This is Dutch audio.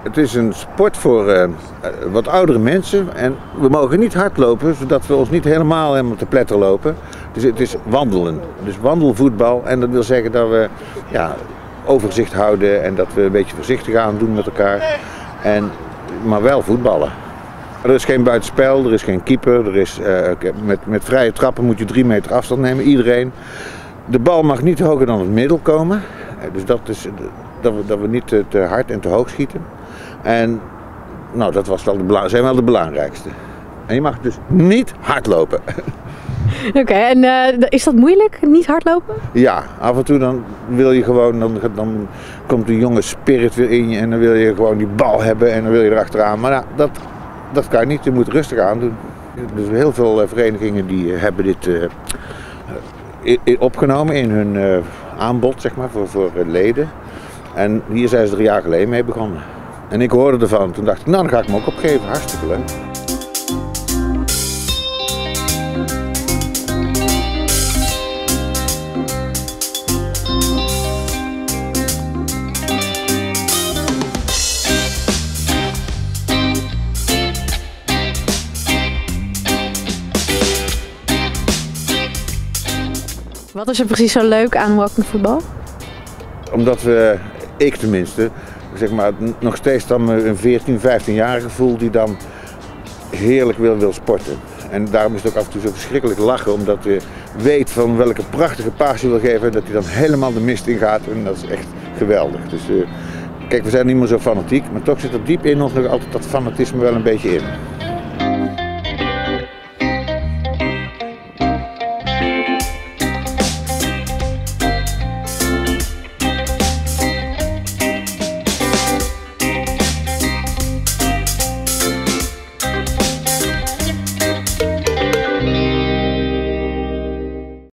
Het is een sport voor wat oudere mensen en we mogen niet hardlopen, zodat we ons niet helemaal te pletter lopen. Dus het is wandelen, dus wandelvoetbal en dat wil zeggen dat we overzicht houden en dat we een beetje voorzichtig aan doen met elkaar, maar wel voetballen. Er is geen buitenspel, er is geen keeper, met vrije trappen moet je 3 meter afstand nemen, iedereen. De bal mag niet hoger dan het middel komen, dus dat is dat we niet te hard en te hoog schieten. En nou, dat zijn wel de belangrijkste. En je mag dus niet hardlopen. Oké, en is dat moeilijk, niet hardlopen? Ja, af en toe dan wil je gewoon, dan komt de jonge spirit weer in je en dan wil je gewoon die bal hebben en dan wil je erachteraan. Maar nou, dat kan niet, je moet rustig aan doen. Dus heel veel verenigingen die hebben dit opgenomen in hun aanbod, zeg maar, voor leden. En hier zijn ze er 3 jaar geleden mee begonnen. En ik hoorde ervan, toen dacht ik, nou dan ga ik me ook opgeven, hartstikke leuk. Wat is er precies zo leuk aan walking voetbal? Omdat ik tenminste, zeg maar, nog steeds dan een 14, 15-jarige voel die dan heerlijk wil sporten. En daarom is het ook af en toe zo verschrikkelijk lachen, omdat je weet van welke prachtige paas je wil geven en dat hij dan helemaal de mist in gaat en dat is echt geweldig. Dus kijk, we zijn niet meer zo fanatiek, maar toch zit er diep in ons nog altijd dat fanatisme wel een beetje in.